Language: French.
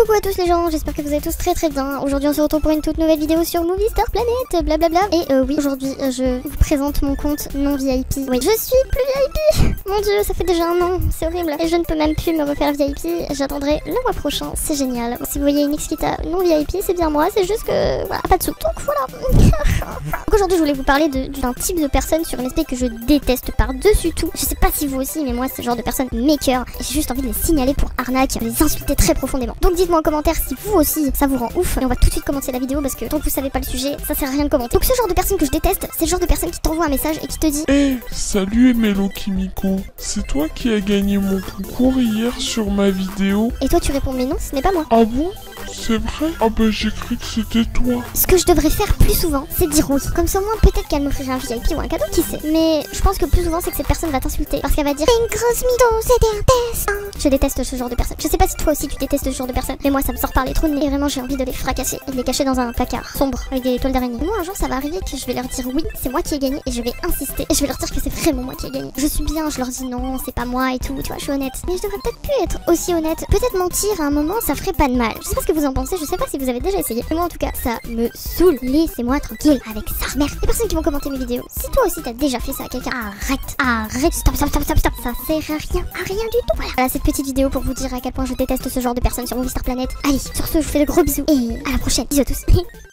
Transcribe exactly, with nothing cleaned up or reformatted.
Coucou à tous les gens, j'espère que vous allez tous très très bien. Aujourd'hui on se retrouve pour une toute nouvelle vidéo sur Movie Star Planet, blablabla. Et euh, oui, aujourd'hui euh, je vous présente mon compte non V I P. Oui, je suis plus V I P. Mon dieu, ça fait déjà un an, c'est horrible. Et je ne peux même plus me refaire V I P, j'attendrai le mois prochain, c'est génial. Si vous voyez une Xkita non V I P, c'est bien moi, c'est juste que voilà, pas de sous. Donc voilà. Donc aujourd'hui je voulais vous parler d'un type de personne sur une espèce que je déteste par-dessus tout. Je sais pas si vous aussi, mais moi c'est le genre de personne maker. Et j'ai juste envie de les signaler pour arnaque, de les insulter très profondément. Donc dites-moi en commentaire si vous aussi ça vous rend ouf. Et on va tout de suite commencer la vidéo parce que tant que vous savez pas le sujet, ça sert à rien de commenter. Donc ce genre de personne que je déteste, c'est le genre de personne qui t'envoie un message et qui te dit: Hé, hey, salut Emelo Kimiko, c'est toi qui as gagné mon concours hier sur ma vidéo? Et toi tu réponds: mais non, ce n'est pas moi. Ah bon? C'est vrai? Ah bah j'ai cru que c'était toi. Ce que je devrais faire plus souvent, c'est dire oui. Comme ça au moins peut-être qu'elle m'offrirait un V I P ou un cadeau, qui sait. Mais je pense que plus souvent c'est que cette personne va t'insulter parce qu'elle va dire: une grosse mytho, c'était un test. Je déteste ce genre de personne. Je sais pas si toi aussi tu détestes ce genre de personne, mais moi ça me sort par les trous de nez et vraiment j'ai envie de les fracasser et de les cacher dans un placard sombre avec des toiles d'araignée. Moi un jour ça va arriver que je vais leur dire oui, c'est moi qui ai gagné, et je vais insister et je vais leur dire que c'est vraiment moi qui ai gagné. Je suis bien, je leur dis non, c'est pas moi et tout, tu vois, je suis honnête. Mais je devrais peut-être plus être aussi honnête. Peut-être mentir à un moment, ça ferait pas de mal. Je sais pas ce que vous en pensez, je sais pas si vous avez déjà essayé. Mais moi en tout cas, ça me saoule. Laissez-moi tranquille avec ça. Merde, les personnes qui vont commenter mes vidéos, si toi aussi t'as déjà fait ça à quelqu'un, arrête, arrête, stop, stop, stop, stop, stop. Ça sert à rien, à rien du tout. Voilà. Voilà cette petite vidéo pour vous dire à quel point je déteste ce genre de personnes sur Movie Star Planet. Allez, sur ce, je vous fais de gros bisous et à la prochaine. Bisous à tous.